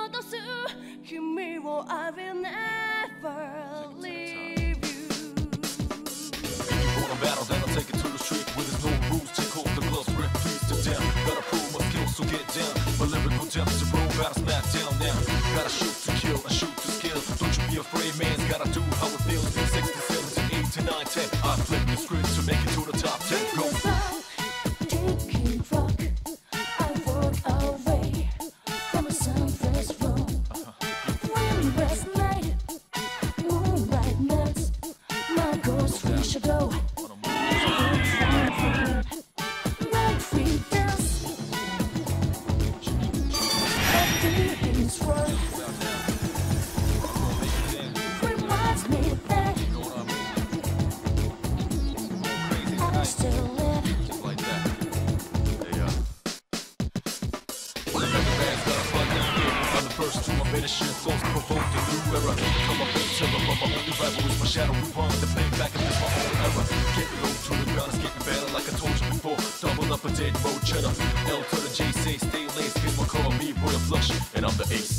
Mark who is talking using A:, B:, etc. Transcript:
A: 戻す君を I will never leave you.
B: On a battle, then I'll take it to the street where there's no rules. Take off the gloves, rip, please to down. Gotta prove my skills, so get down. My lyrical depth is a pro, gotta smack down now. Gotta shoot to kill, I shoot to skill. Don't you be afraid, man's gotta do how it feels. 67, 8 to 9, 10. I flip the script to make it to the top 10. Go. L to the J, say stay laced, here's my call, me, boy, a flush, and I'm the ace.